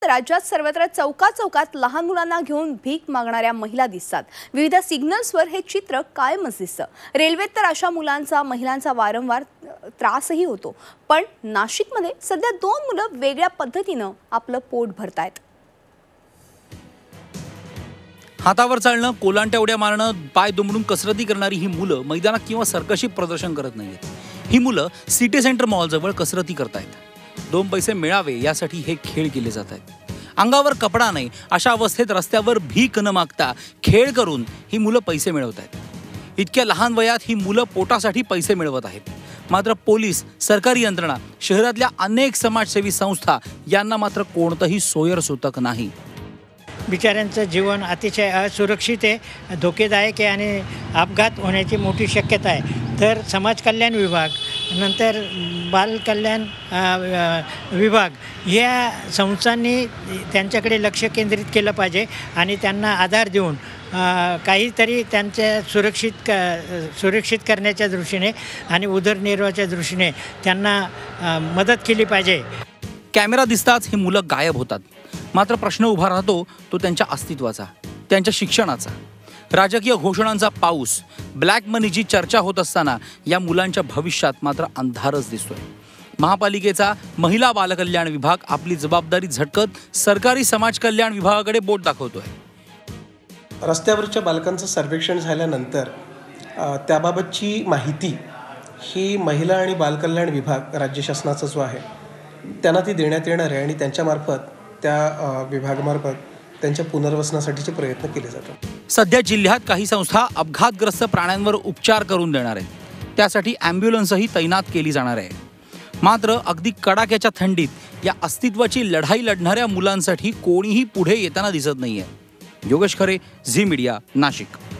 राज्यात सर्वत्र चौकाचौकात लहान मुलांना घेऊन भीक मागणाऱ्या महिला दिसतात। विविध सिग्नल्सवर हे चित्र कायमच दिसतं। रेल्वेत तर अशा मुलांचा महिलांचा वारंवार त्रासही होतो। पण नाशिकमध्ये सध्या 2 मुलं वेगळ्या पद्धतीनं आपलं पोट भरतायत। हातावर चालणं, कोलांट्या उड्या मारणं, पाय दुमडून कसरती करणारी ही मुलं मैदानात किंवा सर्कशी प्रदर्शन करत नाहीत। ही मुलं सिटी सेंटर मॉलजवळ कसरती करतायत। 2 पैसे मिळावे यासाठी हे खेळ केले जात आहेत। अंगावर कपडा नाही अशा अवस्थेत रस्त्यावर भीक न मागता खेळ करून ही मुलं पैसे मिळवत आहेत। इतक्या लहान वयात ही मुलं पोटासाठी पैसे मिळवत आहेत। मात्र पोलीस, सरकारी यंत्रणा, शहरातल्या अनेक समाजसेवी संस्था यांना मात्र कोणतंही सोयरसूतक नाही। बिचाऱ्यांचं जीवन अतिशय असुरक्षित आहे, धोकेदायक आहे आणि अपघात होण्याची मोठी शक्यता आहे। तर समाज कल्याण विभाग, नंतर बाल कल्याण विभाग या संस्थांनी त्यांच्याकडे लक्ष केंद्रित केलं पाहिजे आणि त्यांना आधार देऊन काहीतरी त्यांच्या सुरक्षित करण्याच्या दृष्टीने आणि उदरनिर्वाहाच्या दृष्टीने त्यांना मदत केली पाहिजे। कॅमेरा दिसताच ही मुलं गायब होतात। मात्र प्रश्न उभा राहतो तो त्यांच्या अस्तित्वाचा, त्यांच्या शिक्षणाचा। राजकीय घोषणांचा पाऊस, ब्लॅक मनीची चर्चा होत असताना या मुलांच्या भविष्यात मात्र अंधारच दिसतोय। महापालिकेचा महिला बालकल्याण विभाग आपली जबाबदारी झटकत सरकारी समाज कल्याण विभागाकडे बोट दाखवतोय। रस्त्यावरच्या बालकांचं सर्वेक्षण झाल्यानंतर त्याबाबतची माहिती ही महिला आणि बालकल्याण विभाग राज्य शासनाचा जो आहे त्यांना ती देण्यात येणार आहे आणि त्यांच्यामार्फत त्या विभागामार्फत त्यांच्या पुनर्वसनासाठीचे प्रयत्न केले जातात। सध्या जिल्ह्यात काही संस्था अपघातग्रस्त प्राण्यांवर उपचार करून देणार आहेत। त्यासाठी ॲम्ब्युलन्सही तैनात केली जाणार आहे। मात्र अगदी कडाक्याच्या थंडीत या अस्तित्वाची लढाई लढणाऱ्या मुलांसाठी कोणीही पुढे येताना दिसत नाहीये। योगेश खरे, झी मीडिया, नाशिक।